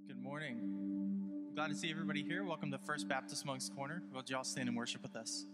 Good morning. Glad to see everybody here. Welcome to First Baptist Moncks Corner. Would you all stand and worship with us?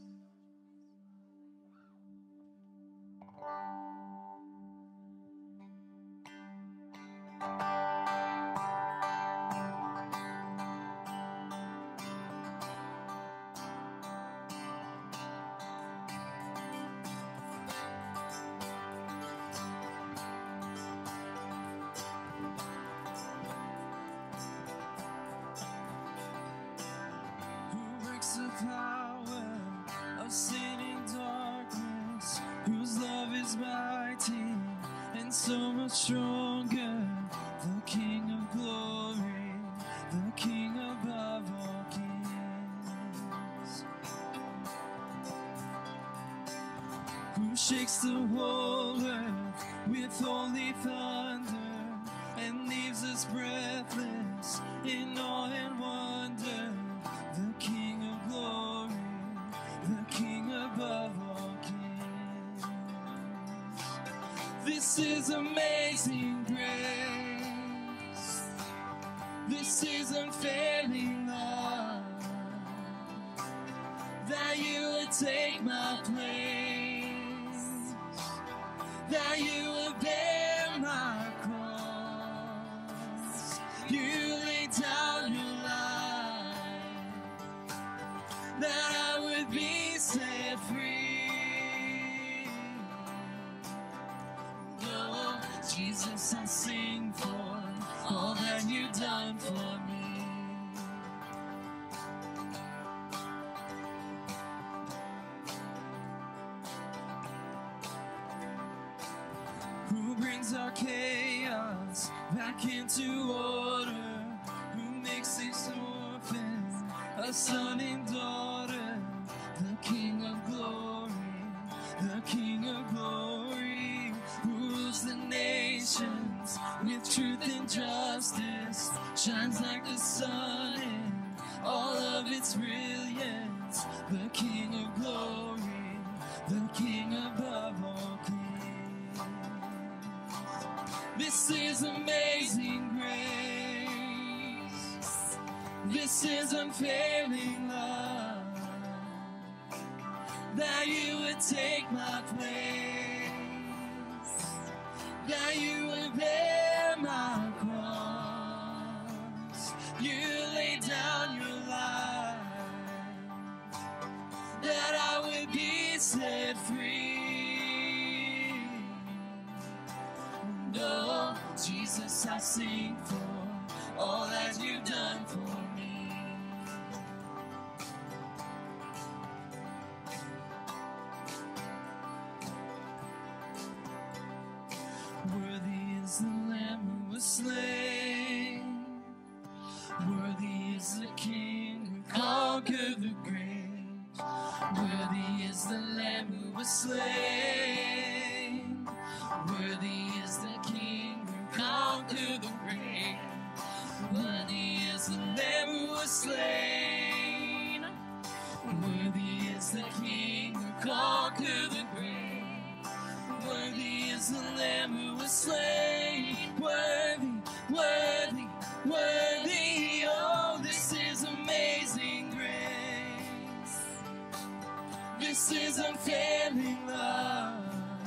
Stronger, the King of glory, the King above all kings, who shakes the whole earth with holy thunder and leaves us breathless in awe and wonder, the King of glory, the King above all kings. This is amazing grace. This is unfailing love. That you would take my place. That you would bear my cross. You laid down your life. That I would be set free. Jesus, I sing for all that you've done for me. Who brings our chaos back into order? Who makes these orphans a son and daughter? The King of glory, the King of glory, rules the nations with truth and justice, shines like the sun in all of its brilliance, the King of glory, the King above all kings. This is amazing grace. This is unfailing love. That you would take my place. That you would bear my cross. You laid down your life. That I would be set free. And oh, Jesus, I sing for all that you've done for me. Worthy is the Lamb who was slain. Worthy is the King who conquered the grave. Worthy is the Lamb who was slain. Worthy is the King who conquered the grave. Worthy is the Lamb who was slain. Worthy is the King who conquered the grave. Worthy is the Lamb who was slain. Worthy, worthy, worthy. Oh, this is amazing grace. This is unfailing love.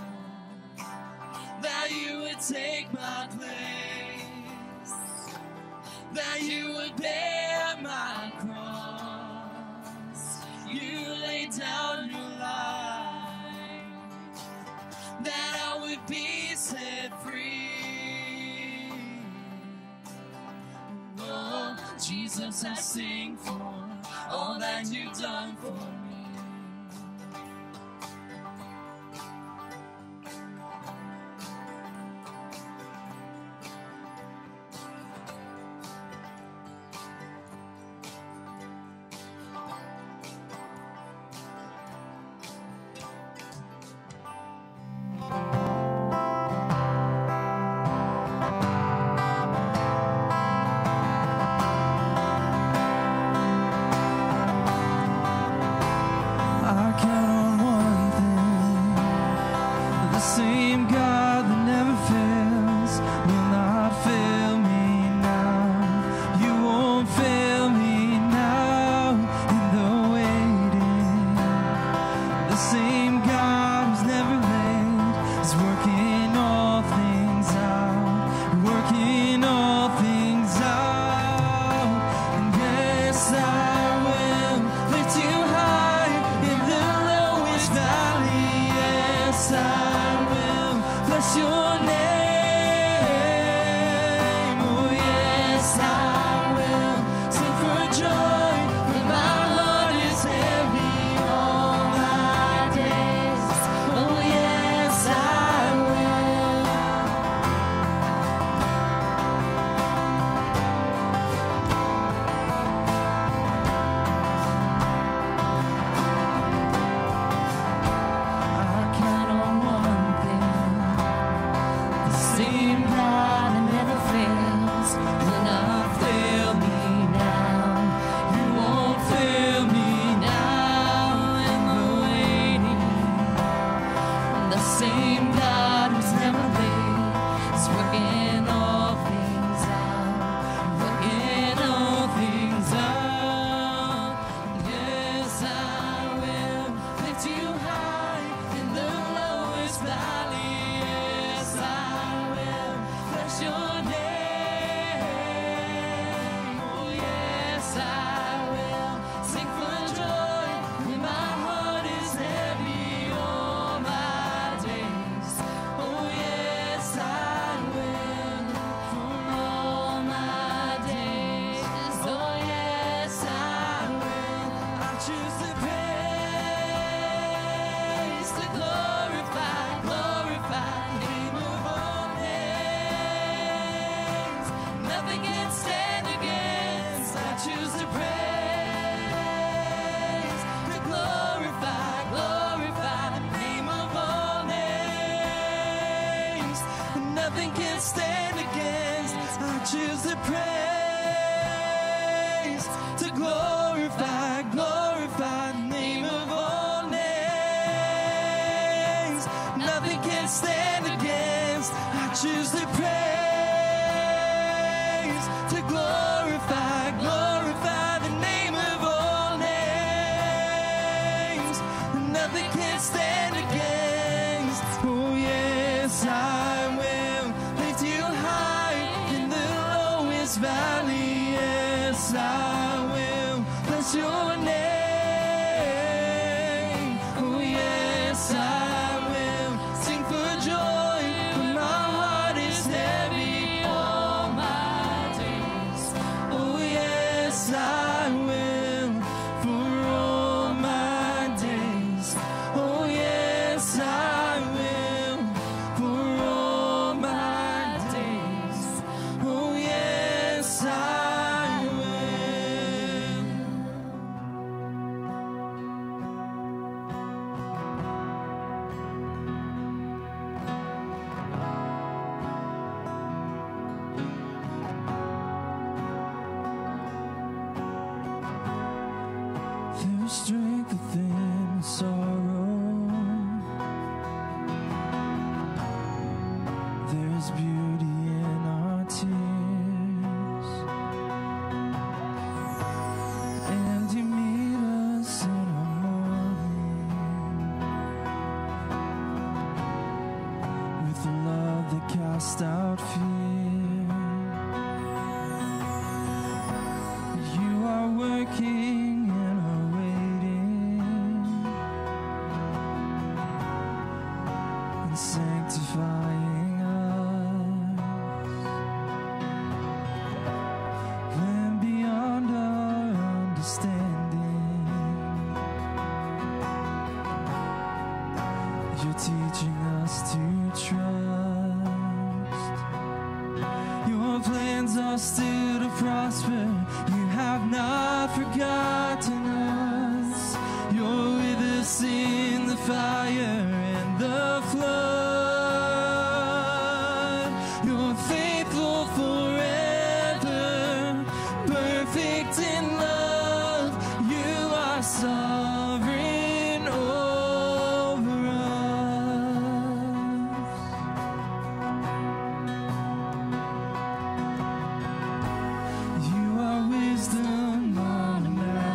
That you would take my place. That you would bear my cross. You laid down your life. That I would be set free. Oh, Jesus, I sing for all that you've done for me. same God that never fails will not fail me now. You won't fail me now in the waiting. The same God who's never late is working all things out, working all things out. Yes, I will lift you high in the lowest valley. Yes, I will bless your name. Oh, yes, I will sing for joy when my heart is heavy all my days. Oh, yes, I will for all my days. Oh, yes, I will. I choose to praise, to glorify, glorify the name of all names. Nothing can stand against. I choose to praise, to glorify, glorify the name of all names. Nothing can stand against. I choose to praise, to glorify, glorify the name of all names. Nothing can stand against. I choose to praise, to glorify, glorify the name of all names. Nothing can stand against. Oh, yes, I will lift you high in the lowest valley. Yes, I will bless your name. Oh, yes, I will sing for joy when my heart is heavy all my days. Oh, yes, I will for all my days. Oh, yes, I will for all my days. Oh, yes, I will. There's strength within sorrow. There's beauty in our tears. And you meet us in our morning with a love that casts out fear. You are working in our waiting and sanctifying us when beyond our understanding. You're teaching us to trust. Your plans are still to prosper. You have not forgotten us. You're with us in the fire and the flood. You're faithful forever, perfect in love. You are sovereign over us. You are wisdom on a mountain.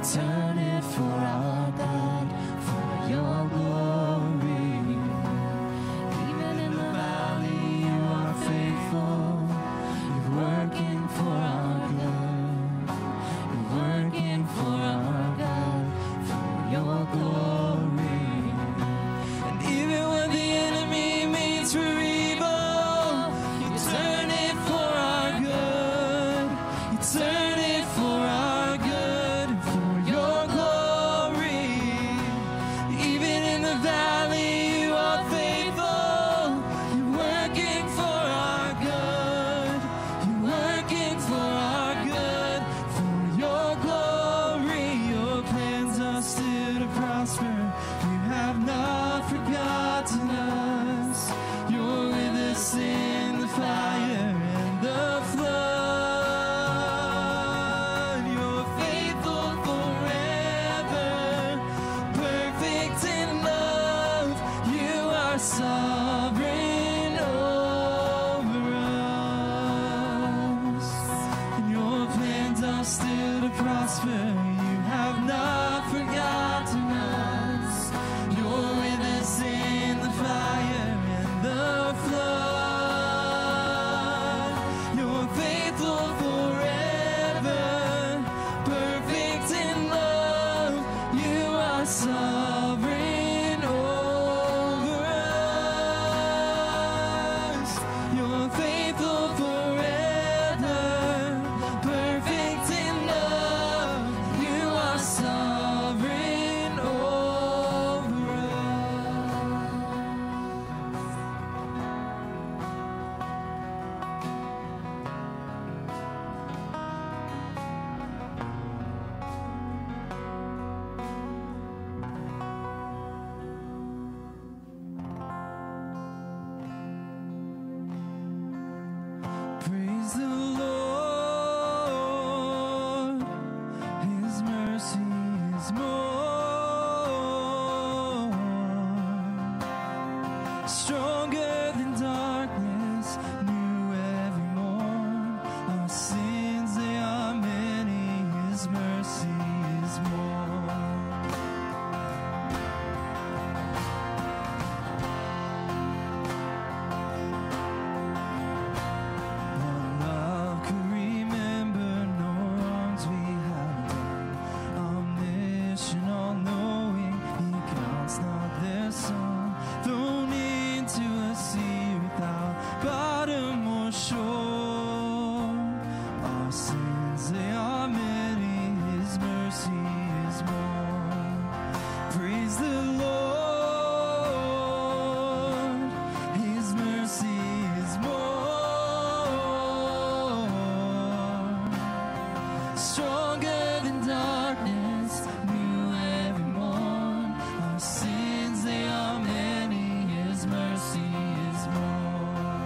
turn it for our good, for your glory. Even in the valley, you are faithful. You're working for our good. You're working for our good, for your glory. And even when the enemy means for evil, you turn it for our good. You turn it for our good, for your glory. Even in the valley, you are faithful. You're working for our good. You're working for our good, for your glory. Your plans are still to prosper. You have not forgotten us. You're with us in the fire and the flood. You're faithful forever, perfect in love. You are sovereign over us. And your plans are still to prosper. You have not forgotten us. You're with us in the fire and the flood. You're faithful forever, perfect in love. You are sovereign over us. You're faithful forever, perfect in love. You are sovereign over Praise the Lord, His mercy is more, stronger than darkness, new every morn. Our sins, they are many, His mercy is more. What love could remember, no wrongs we have done. Omniscient, all-knowing, He counts not their song. Thrown into a sea without bottom or shore. Our sins, they are many, His mercy is more. Praise the Lord, His mercy is more, stronger than darkness, new every morn. Our sins, they are many, His mercy is more.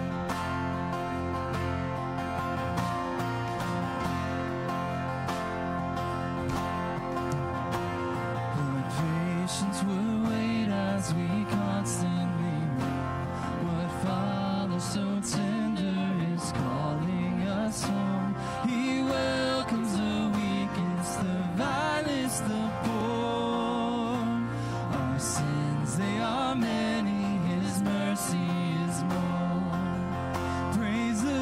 What patience will wait as we constantly wait. What Father so tender is calling us home. He welcomes the weakest, the vilest, the poor. Our sins, they are many, His mercy is more. Praise the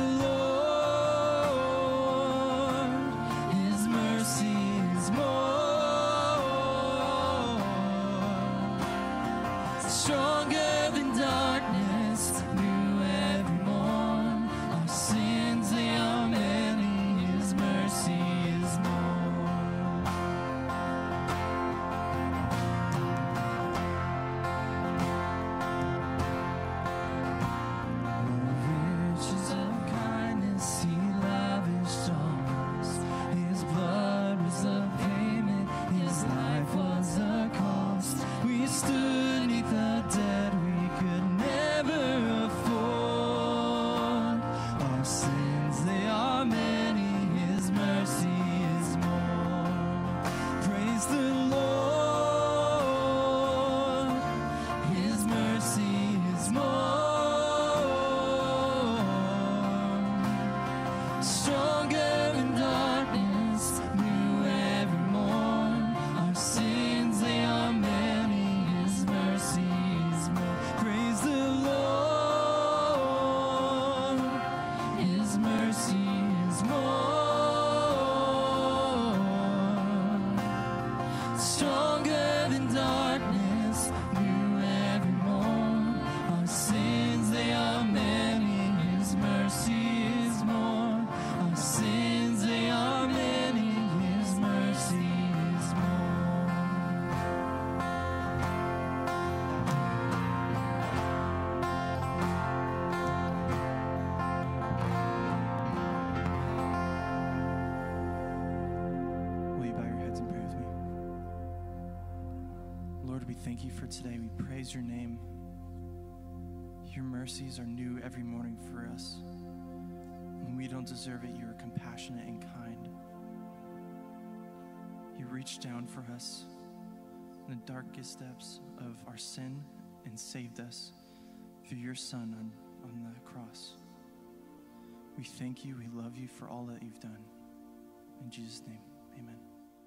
Lord, His mercy is more, stronger than darkness, new every morn. Our sins, they are many, His mercy is more. Riches of kindness He lavished on us. His blood was the payment, His life was the cost. We stood 'neath the debt we could never afford. stronger than darkness, new every morn. Our sins, they are many, His mercy is more. Our sins, they are many, His mercy is more. Will you bow your heads and pray with me? Lord, we thank you for today. We praise your name. Your mercies are new every morning for us. When we don't deserve it, you are compassionate and kind. You reached down for us in the darkest depths of our sin and saved us through your Son on the cross. We thank you. We love you for all that you've done. In Jesus' name, amen.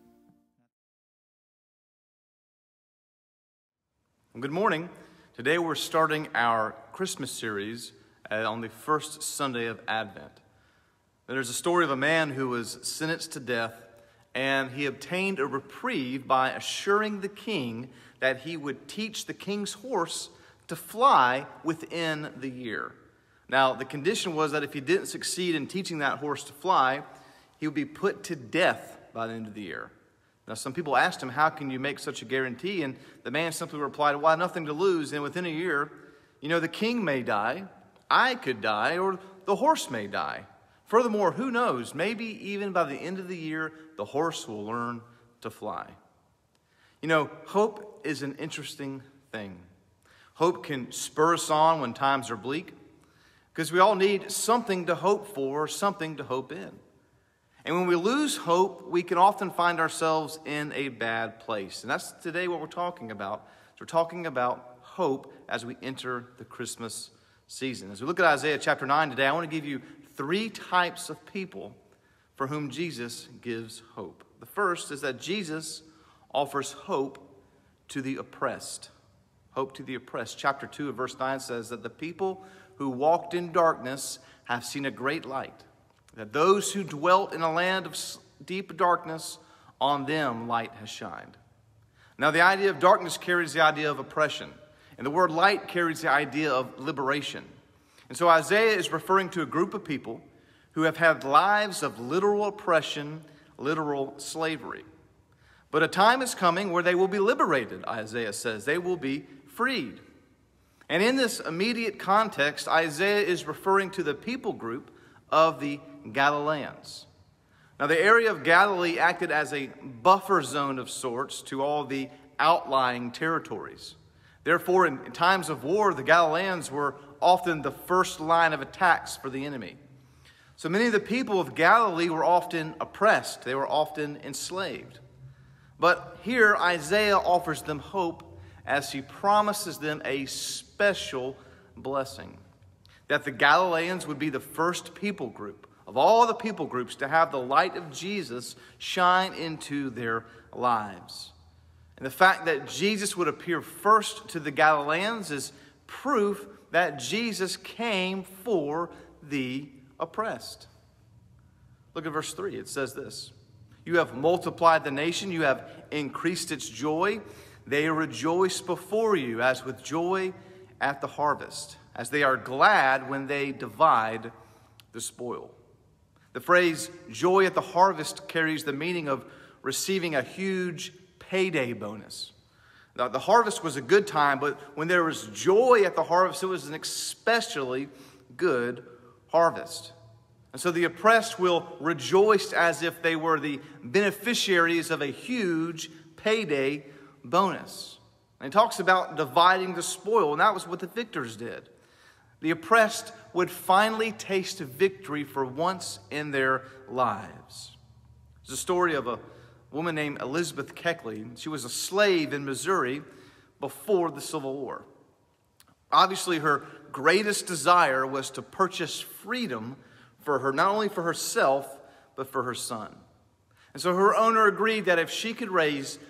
Good morning. Today we're starting our Christmas series on the first Sunday of Advent. There's a story of a man who was sentenced to death, and he obtained a reprieve by assuring the king that he would teach the king's horse to fly within the year. Now, the condition was that if he didn't succeed in teaching that horse to fly, he would be put to death by the end of the year. Now, some people asked him, how can you make such a guarantee? And the man simply replied, well, I have nothing to lose, and within a year, the king may die, I could die, or the horse may die. Furthermore, who knows, maybe even by the end of the year, the horse will learn to fly. Hope is an interesting thing. Hope can spur us on when times are bleak, because we all need something to hope for, something to hope in. And when we lose hope, we can often find ourselves in a bad place. And that's today what we're talking about. So we're talking about hope as we enter the Christmas season. As we look at Isaiah chapter 9 today, I want to give you 3 types of people for whom Jesus gives hope. The first is that Jesus offers hope to the oppressed. Hope to the oppressed. Chapter 2 of verse 9 says that the people who walked in darkness have seen a great light. That those who dwelt in a land of deep darkness, on them light has shined. Now, the idea of darkness carries the idea of oppression, and the word light carries the idea of liberation. And so Isaiah is referring to a group of people who have had lives of literal oppression, literal slavery. But a time is coming where they will be liberated, Isaiah says. They will be freed. And in this immediate context, Isaiah is referring to the people group of the Galileans. Now, the area of Galilee acted as a buffer zone of sorts to all the outlying territories. Therefore, in times of war, the Galileans were often the first line of attacks for the enemy. So many of the people of Galilee were often oppressed. They were often enslaved. But here, Isaiah offers them hope as he promises them a special blessing. That the Galileans would be the first people group of all the people groups to have the light of Jesus shine into their lives. And the fact that Jesus would appear first to the Galileans is proof that Jesus came for the oppressed. Look at verse 3. It says this: You have multiplied the nation, you have increased its joy. They rejoice before you as with joy at the harvest, as they are glad when they divide the spoil. The phrase joy at the harvest carries the meaning of receiving a huge payday bonus. Now, the harvest was a good time, but when there was joy at the harvest, it was an especially good harvest. And so the oppressed will rejoice as if they were the beneficiaries of a huge payday bonus. And it talks about dividing the spoil, and that was what the victors did. The oppressed would finally taste victory for once in their lives. There's a story of a woman named Elizabeth Keckley. She was a slave in Missouri before the Civil War. Obviously, her greatest desire was to purchase freedom for her, not only for herself, but for her son. And so her owner agreed that if she could raise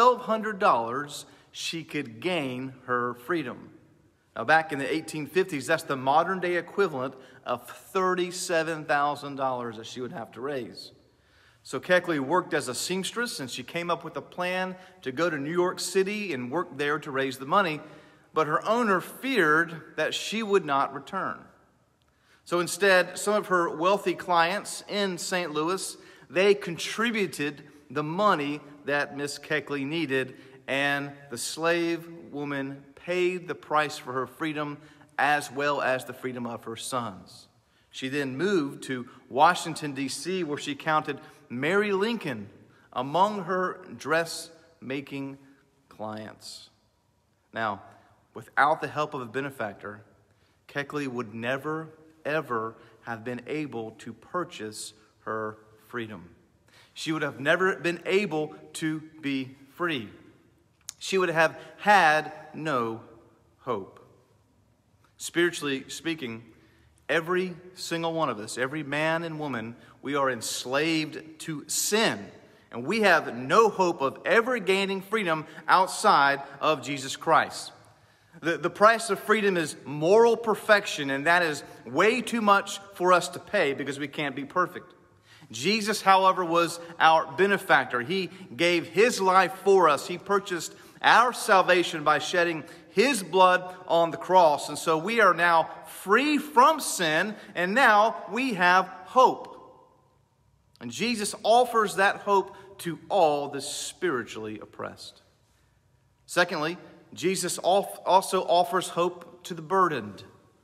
$1,200, she could gain her freedom. Now, back in the 1850s, that's the modern day equivalent of $37,000 that she would have to raise. So Keckley worked as a seamstress, and she came up with a plan to go to New York City and work there to raise the money, but her owner feared that she would not return. So instead, some of her wealthy clients in St. Louis, they contributed the money that Miss Keckley needed, and the slave woman paid the price for her freedom as well as the freedom of her sons. She then moved to Washington, D.C., where she counted Mary Lincoln among her dressmaking clients. Now, without the help of a benefactor, Keckley would never, ever have been able to purchase her freedom. She would have never been able to be free. She would have had no hope. Spiritually speaking, every single one of us, every man and woman, we are enslaved to sin. And we have no hope of ever gaining freedom outside of Jesus Christ. The price of freedom is moral perfection, and that is way too much for us to pay because we can't be perfect. Jesus, however, was our benefactor. He gave his life for us. He purchased our salvation by shedding his blood on the cross. And so we are now free from sin, and now we have hope. And Jesus offers that hope to all the spiritually oppressed. Secondly, Jesus also offers hope to the burdened.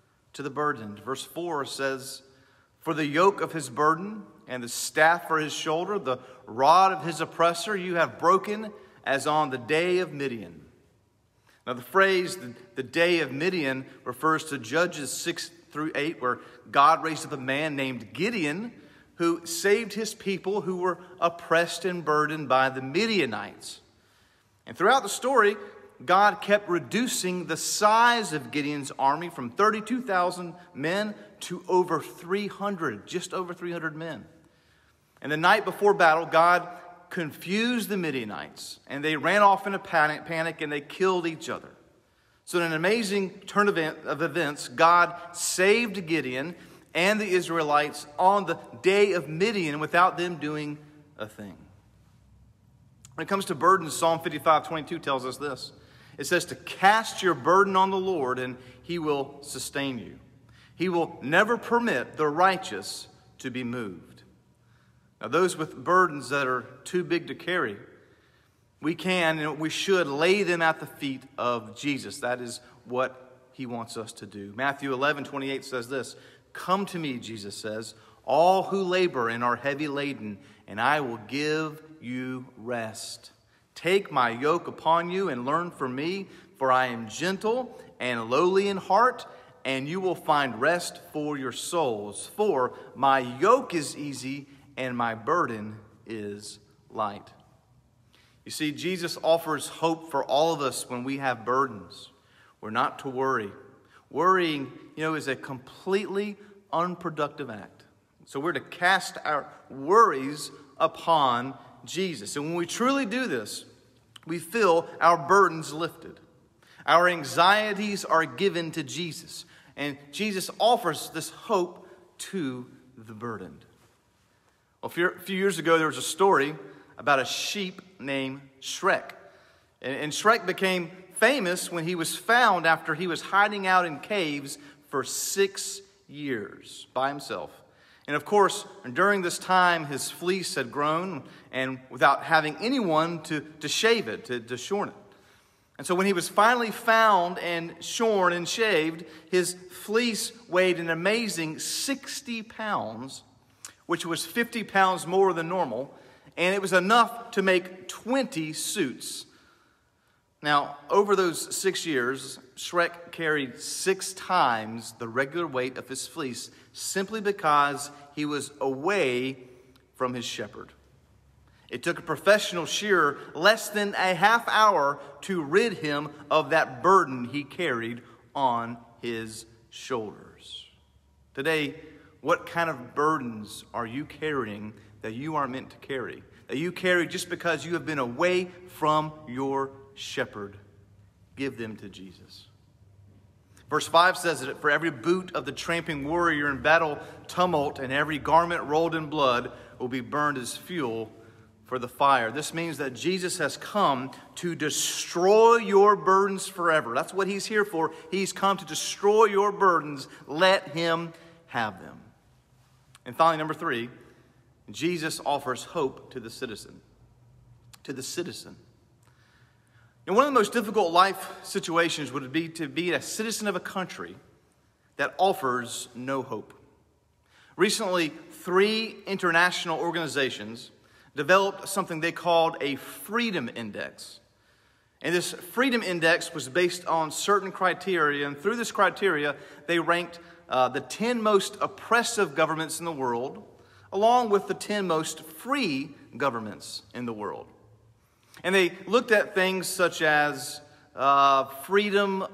Verse 4 says, "For the yoke of his burden and the staff for his shoulder, the rod of his oppressor, you have broken as on the day of Midian." Now the phrase, the day of Midian, refers to Judges 6-8, where God raised up a man named Gideon who saved his people who were oppressed and burdened by the Midianites. And throughout the story, God kept reducing the size of Gideon's army from 32,000 men to over 300, just over 300 men. And the night before battle, God confused the Midianites, and they ran off in a panic, and they killed each other. So in an amazing turn of events, God saved Gideon and the Israelites on the day of Midian without them doing a thing. When it comes to burdens, Psalm 55:22 tells us this. It says to cast your burden on the Lord, and he will sustain you. He will never permit the righteous to be moved. Now, those with burdens that are too big to carry, we can and we should lay them at the feet of Jesus. That is what he wants us to do. Matthew 11:28 says this, "Come to me," Jesus says, "all who labor and are heavy laden, and I will give you rest. Take my yoke upon you and learn from me, for I am gentle and lowly in heart, and you will find rest for your souls. For my yoke is easy and my burden is light." You see, Jesus offers hope for all of us when we have burdens. We're not to worry. Worrying, is a completely unproductive act. So we're to cast our worries upon Jesus. And when we truly do this, we feel our burdens lifted. Our anxieties are given to Jesus. And Jesus offers this hope to the burdened. Well, a few years ago, there was a story about a sheep named Shrek. And Shrek became famous when he was found after he was hiding out in caves for 6 years by himself. And of course, during this time, his fleece had grown, and without having anyone to shave it, to shorn it. And so when he was finally found and shorn and shaved, his fleece weighed an amazing 60 pounds, which was 50 pounds more than normal, and it was enough to make 20 suits. Now, over those 6 years, Shrek carried 6 times the regular weight of his fleece simply because he was away from his shepherd. It took a professional shearer less than a half hour to rid him of that burden he carried on his shoulders. Today, what kind of burdens are you carrying that you aren't meant to carry? That you carry just because you have been away from your shepherd? Give them to Jesus. Verse 5 says that for every boot of the tramping warrior in battle tumult and every garment rolled in blood will be burned as fuel for the fire. This means that Jesus has come to destroy your burdens forever. That's what he's here for. He's come to destroy your burdens. Let him have them. And finally, number 3, Jesus offers hope to the citizen. To the citizen. And one of the most difficult life situations would be to be a citizen of a country that offers no hope. Recently, 3 international organizations developed something they called a Freedom Index. And this Freedom Index was based on certain criteria, and through this criteria, they ranked the 10 most oppressive governments in the world, along with the 10 most free governments in the world. And they looked at things such as freedom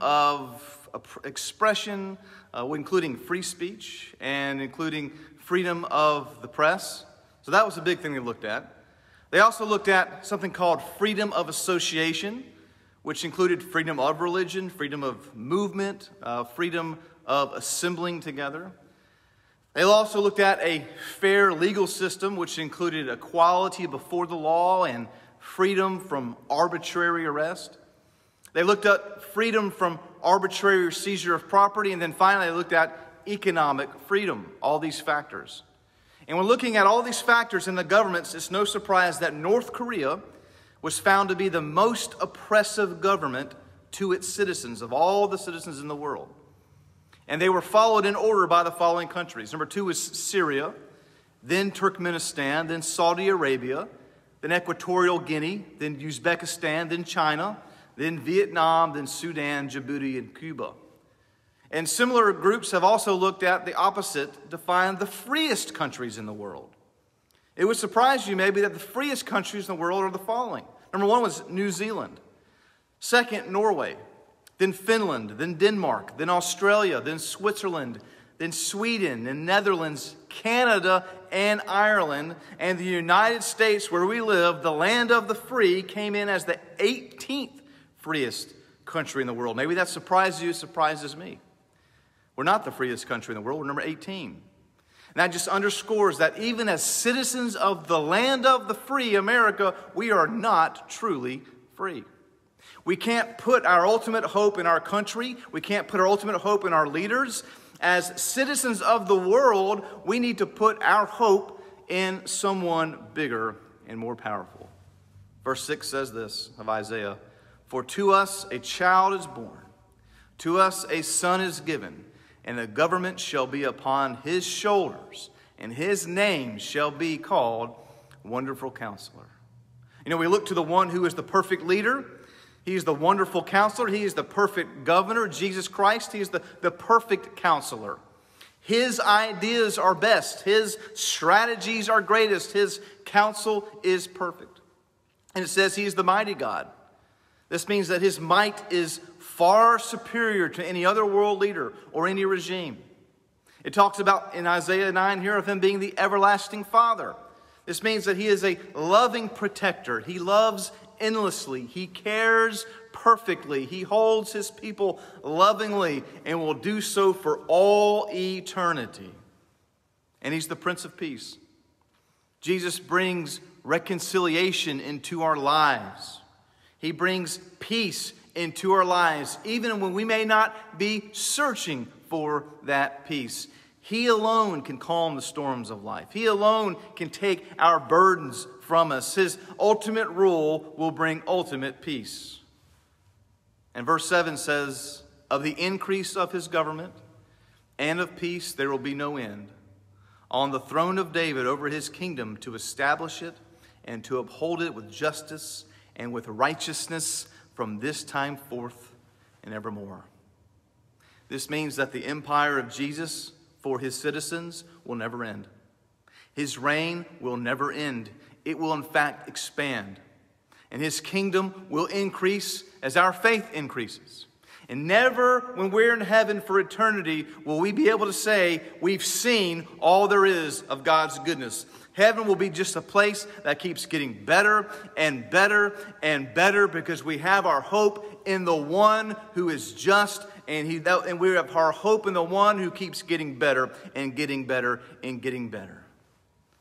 of expression, including free speech, and including freedom of the press. So that was a big thing they looked at. They also looked at something called freedom of association, which included freedom of religion, freedom of movement, freedom of assembling together. They also looked at a fair legal system, which included equality before the law and freedom from arbitrary arrest. They looked at freedom from arbitrary seizure of property, and then finally they looked at economic freedom, all these factors. And when looking at all these factors in the governments, it's no surprise that North Korea was found to be the most oppressive government to its citizens, of all the citizens in the world. And they were followed in order by the following countries. Number 2 is Syria, then Turkmenistan, then Saudi Arabia, then Equatorial Guinea, then Uzbekistan, then China, then Vietnam, then Sudan, Djibouti, and Cuba. And similar groups have also looked at the opposite to find the freest countries in the world. It would surprise you maybe that the freest countries in the world are the following. Number 1 was New Zealand. Second, Norway. Then Finland, then Denmark, then Australia, then Switzerland, then Sweden, and Netherlands, Canada, and Ireland. And the United States, where we live, the land of the free, came in as the 18th freest country in the world. Maybe that surprises you, surprises me. We're not the freest country in the world. We're number 18. And that just underscores that even as citizens of the land of the free, America, we are not truly free. We can't put our ultimate hope in our country. We can't put our ultimate hope in our leaders. As citizens of the world, we need to put our hope in someone bigger and more powerful. Verse 6 says this of Isaiah, "For to us a child is born, to us a son is given, and the government shall be upon his shoulders, and his name shall be called Wonderful Counselor." You know, we look to the one who is the perfect leader. He is the wonderful counselor. He is the perfect governor, Jesus Christ. He is the perfect counselor. His ideas are best. His strategies are greatest. His counsel is perfect. And it says he is the mighty God. This means that his might is far superior to any other world leader or any regime. It talks about in Isaiah 9 here of him being the everlasting Father. This means that he is a loving protector. He loves endlessly. He cares perfectly. He holds his people lovingly and will do so for all eternity. And he's the Prince of Peace. Jesus brings reconciliation into our lives. He brings peace into our lives, even when we may not be searching for that peace. He alone can calm the storms of life. He alone can take our burdens from us. His ultimate rule will bring ultimate peace. And verse 7 says, "Of the increase of his government and of peace there will be no end, on the throne of David over his kingdom, to establish it and to uphold it with justice and with righteousness from this time forth and evermore." This means that the empire of Jesus for his citizens will never end. His reign will never end. It will in fact expand. And his kingdom will increase as our faith increases. And never, when we're in heaven for eternity, will we be able to say we've seen all there is of God's goodness. Heaven will be just a place that keeps getting better and better and better, because we have our hope in the one who is just, and we have our hope in the one who keeps getting better and getting better and getting better.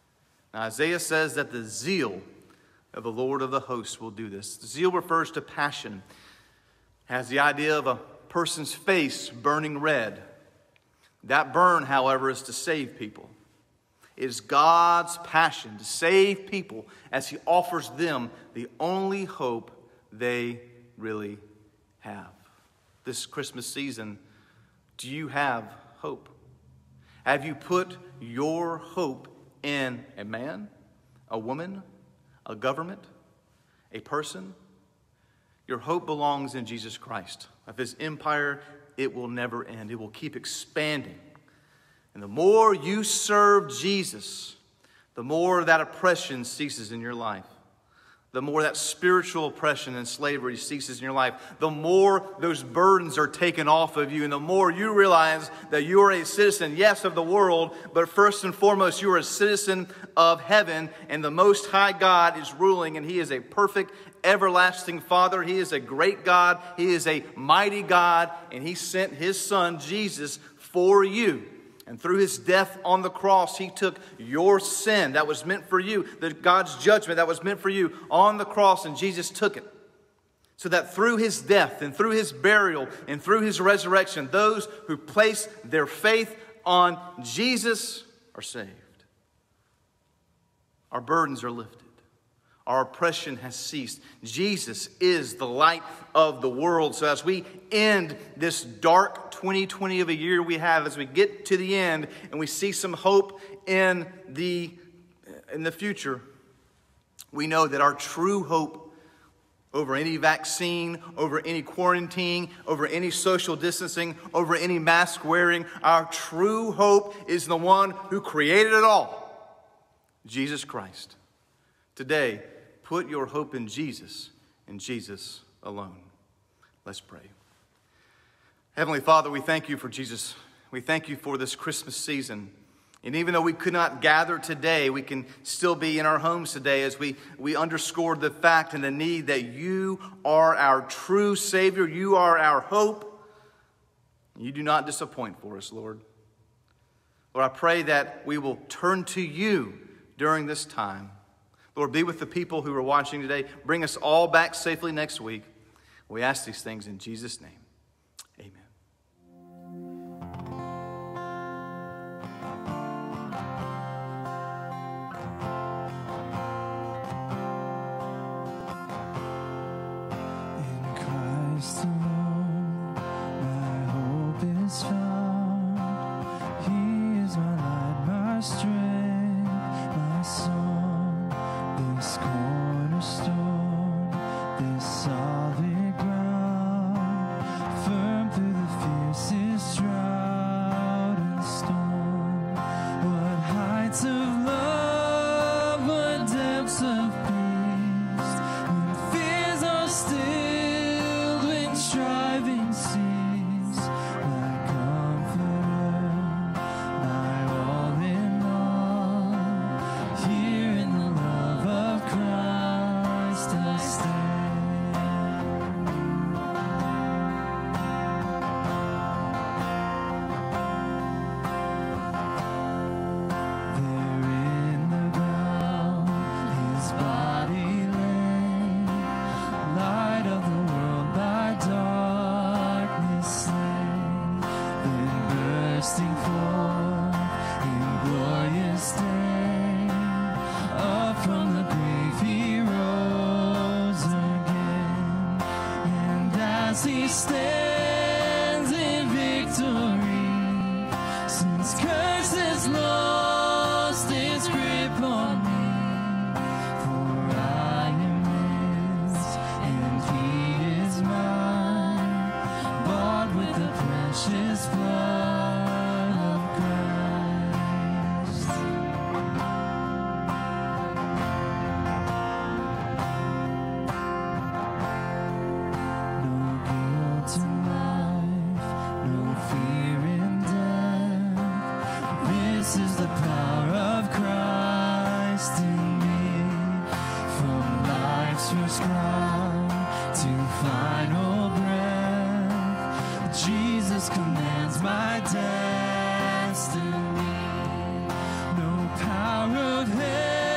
Now, Isaiah says that the zeal of the Lord of the hosts will do this. Zeal refers to passion. It has the idea of a person's face burning red. That burn, however, is to save people. It is God's passion to save people as he offers them the only hope they really have. This Christmas season, do you have hope? Have you put your hope in a man, a woman, a government, a person? Your hope belongs in Jesus Christ. Of his empire, it will never end. It will keep expanding. And the more you serve Jesus, the more that oppression ceases in your life. The more that spiritual oppression and slavery ceases in your life. The more those burdens are taken off of you. And the more you realize that you are a citizen, yes, of the world, but first and foremost, you are a citizen of heaven. And the Most High God is ruling, and he is a perfect, everlasting Father. He is a great God. He is a mighty God. And he sent his Son, Jesus, for you. And through his death on the cross, he took your sin that was meant for you, God's judgment that was meant for you on the cross, and Jesus took it. So that through his death and through his burial and through his resurrection, those who place their faith on Jesus are saved. Our burdens are lifted. Our oppression has ceased. Jesus is the light of the world. So as we end this dark 2020 of a year we have, as we get to the end and we see some hope in the future, we know that our true hope over any vaccine, over any quarantine, over any social distancing, over any mask wearing, our true hope is the one who created it all, Jesus Christ. Today, put your hope in Jesus and Jesus alone. Let's pray. Heavenly Father, we thank you for Jesus. We thank you for this Christmas season. And even though we could not gather today, we can still be in our homes today as we underscore the fact and the need that you are our true Savior. You are our hope. You do not disappoint for us, Lord. Lord, I pray that we will turn to you during this time. Lord, be with the people who are watching today. Bring us all back safely next week. We ask these things in Jesus' name. Amen. In Christ alone, my hope is found. He is my light, my strength, my song. This cornerstone, this solid ground, firm through the fiercest drought and storm. What heights of love, what depths of peace, when fears are stilled, when striving cease. My comforter, my all in all, here in the love of Christ I stand. There in the ground, his body lay, light of the world by darkness slain, then bursting forth in glorious day, up from the grave he rose again. And as he stands in victory, since curse has lost its grip on me, for I am his and he is mine, bought with the precious blood of Christ. No guilt in life, no fear in death. This is the power of Christ in me. From life's first cry to final breath, Jesus commands my destiny. No power of hell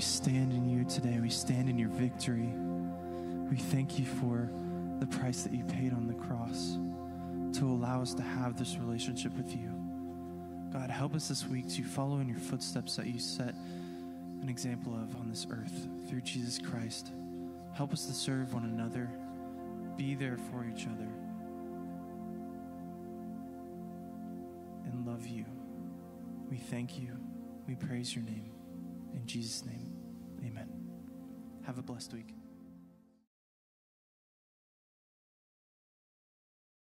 stand in you today. We stand in your victory. We thank you for the price that you paid on the cross to allow us to have this relationship with you. God, help us this week to follow in your footsteps that you set an example of on this earth through Jesus Christ. Help us to serve one another, be there for each other, and love you. We thank you. We praise your name. In Jesus' name, amen. Have a blessed week.